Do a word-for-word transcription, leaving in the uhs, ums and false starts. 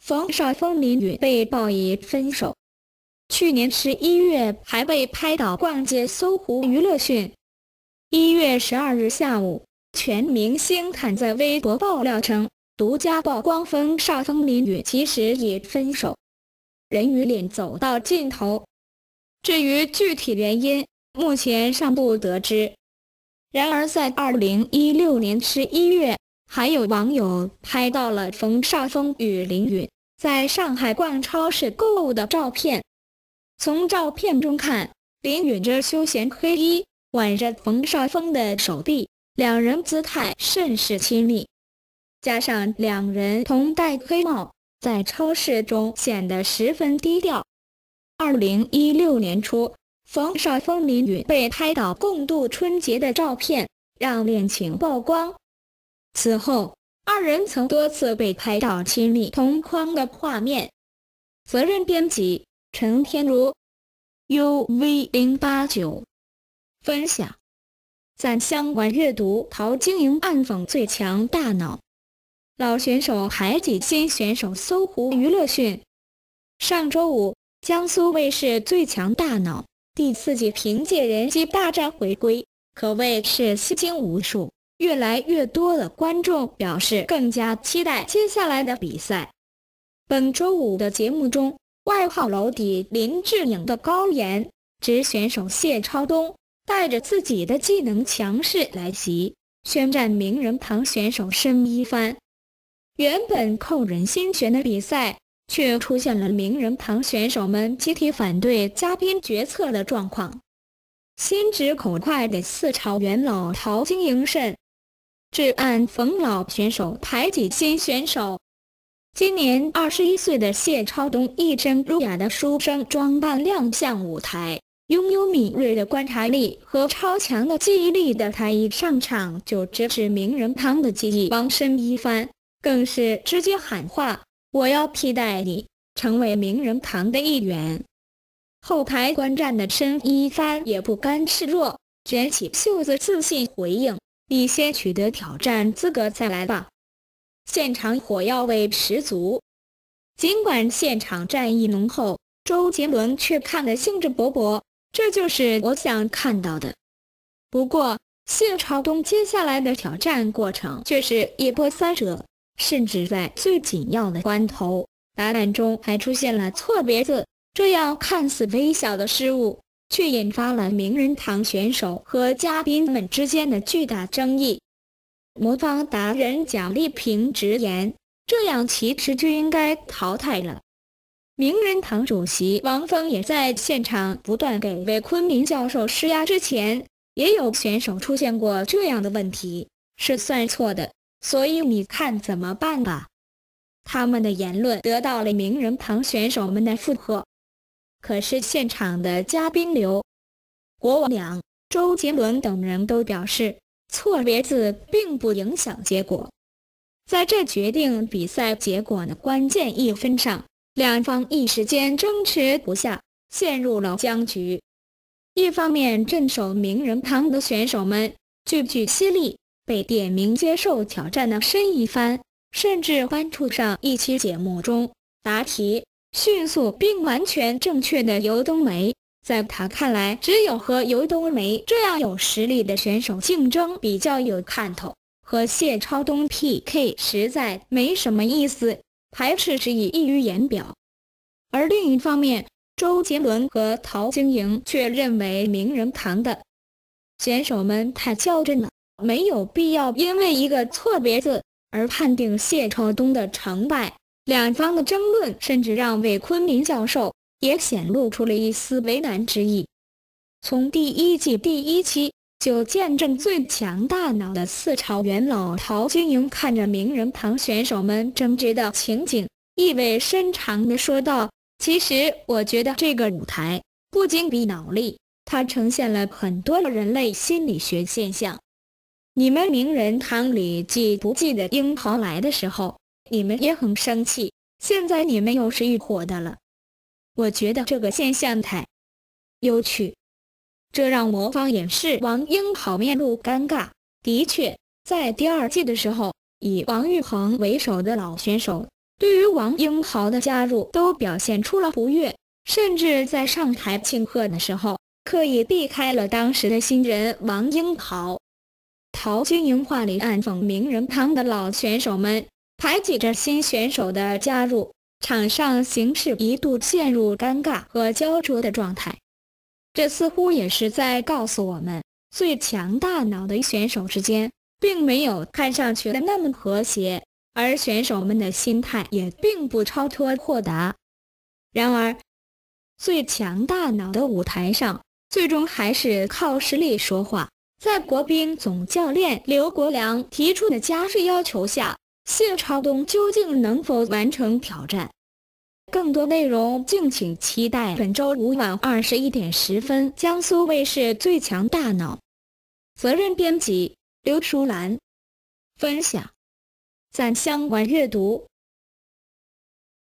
冯绍峰、林允被曝已分手。去年十一月还被拍到逛街搜狐娱乐讯。一月十二日下午，全明星看在微博爆料称，独家曝光冯绍峰、林允其实已分手，人与脸走到尽头。至于具体原因，目前尚不得知。然而在二零一六年十一月，还有网友拍到了冯绍峰与林允在上海逛超市购物的照片。从照片中看，林允着休闲黑衣，挽着冯绍峰的手臂，两人姿态甚是亲密。加上两人同戴黑帽，在超市中显得十分低调。二零一六年初，冯绍峰、林允被拍到共度春节的照片，让恋情曝光。此后，二人曾多次被拍到亲密同框的画面。责任编辑：陈天如 U V 零八九分享。赞相关阅读：陶晶莹暗讽最强大脑，老选手排挤新选手。搜狐娱乐讯。上周五，江苏卫视《最强大脑》第四季凭借人机大战回归，可谓是吸睛无数。越来越多的观众表示更加期待接下来的比赛。本周五的节目中，外号楼底林志颖的高颜值选手谢超东带着自己的技能强势来袭，宣战名人堂选手申一帆。原本扣人心弦的比赛，却出现了名人堂选手们集体反对嘉宾决策的状况。心直口快的四朝元老陶晶莹甚至按冯老选手排挤新选手。今年二十一岁的谢超东一身儒雅的书生装扮亮相舞台，拥有敏锐的观察力和超强的记忆力的他一上场就直指名人堂的记忆王申一帆，更是直接喊话：我要替代你，成为名人堂的一员。后台观战的申一帆也不甘示弱，卷起袖子自信回应：你先取得挑战资格再来吧。现场火药味十足。尽管现场战意浓厚，周杰伦却看得兴致勃勃，这就是我想看到的。不过，谢超东接下来的挑战过程却是一波三折，甚至在最紧要的关头，答案中还出现了错别字，这样看似微小的失误，却引发了名人堂选手和嘉宾们之间的巨大争议。模仿达人蒋丽萍直言，这样其实就应该淘汰了。名人堂主席王峰也在现场不断给韦坤明教授施压，之前也有选手出现过这样的问题，是算错的，所以你看怎么办吧。他们的言论得到了名人堂选手们的附和。可是现场的嘉宾刘国梁、周杰伦等人都表示，错别字并不影响结果。在这决定比赛结果的关键一分上，两方一时间争持不下，陷入了僵局。一方面，镇守名人堂的选手们句句犀利，被点名接受挑战的申一帆，甚至翻出上一期节目中答题迅速并完全正确的尤冬梅。在他看来，只有和尤冬梅这样有实力的选手竞争比较有看头，和谢超东 P K 实在没什么意思，排斥之意溢于言表。而另一方面，周杰伦和陶晶莹却认为名人堂的选手们太较真了，没有必要因为一个错别字而判定谢超东的成败。两方的争论甚至让韦坤明教授也显露出了一丝为难之意。从第一季第一期就见证最强大脑的四朝元老陶晶莹看着名人堂选手们争执的情景，意味深长地说道：其实我觉得这个舞台不仅比脑力，它呈现了很多人类心理学现象。你们名人堂里记不记得英豪来的时候，你们也很生气，现在你们又是一伙的了。我觉得这个现象太有趣，这让魔方演示王英豪面露尴尬。的确，在第二季的时候，以王玉衡为首的老选手对于王英豪的加入都表现出了不悦，甚至在上台庆贺的时候，刻意避开了当时的新人王英豪。陶晶莹话里暗讽名人堂的老选手们排挤着新选手的加入，场上形势一度陷入尴尬和焦灼的状态。这似乎也是在告诉我们，最强大脑的选手之间并没有看上去的那么和谐，而选手们的心态也并不超脱豁达。然而，最强大脑的舞台上，最终还是靠实力说话。在国乒总教练刘国梁提出的加税要求下，谢朝东究竟能否完成挑战？更多内容敬请期待本周五晚二十一点十分江苏卫视《最强大脑》。责任编辑刘淑兰，分享赞香晚阅读。